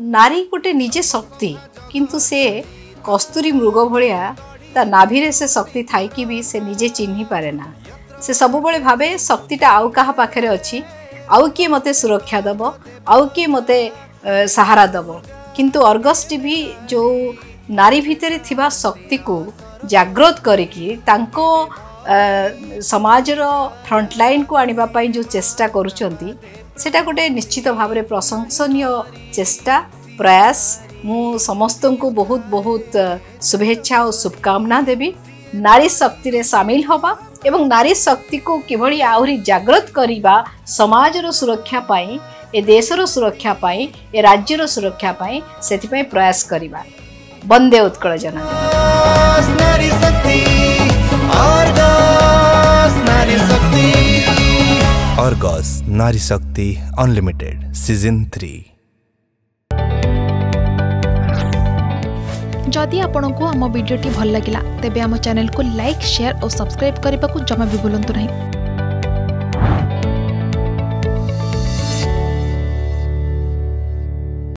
नारी गोटे निजे शक्ति किंतु से कस्तूरी मृग भलिया ता नाभिरे से शक्ति थाई कि भी से निजे चिन्ही पारे ना से सब बळे भाबे शक्तिटा आउ कहा पाखरे अछि आउ किए मते सुरक्षा दब आउ किए मते सहारा दब किंतु अर्गस टीवी जो नारी भितरे थिबा शक्ति को जागृत करिकी तांको समाजर फ्रंटलाइन को आनिबा पई जो चेष्टा करूचंती सेटा गोटे निश्चित भाव में प्रशंसनीय चेष्टा प्रयास मु समस्त को बहुत बहुत शुभेच्छा और शुभकामना देवी नारी शक्ति रे शामिल होबा एवं नारी शक्ति को किभली आहुरी जागृत करिबा समाजर सुरक्षा पाई ए देशर सुरक्षा पाई ए राज्यर सुरक्षा पाई सेति पई प्रयास करिबा। वंदे उत्कल जननी। नारी शक्ति अर्गस नारी शक्ति अनलिमिटेड सीजन 3। जदि आपंक आम भिडी भल लगा तेब आम चैनल को लाइक शेयर और सब्सक्राइब करने को जमा भी भूलु नहीं।